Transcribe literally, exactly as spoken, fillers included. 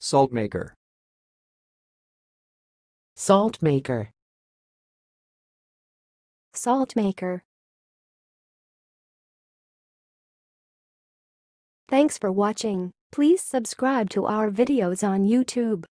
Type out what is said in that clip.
Saltmaker. Saltmaker. Saltmaker. Thanks for watching. Please subscribe to our videos on YouTube.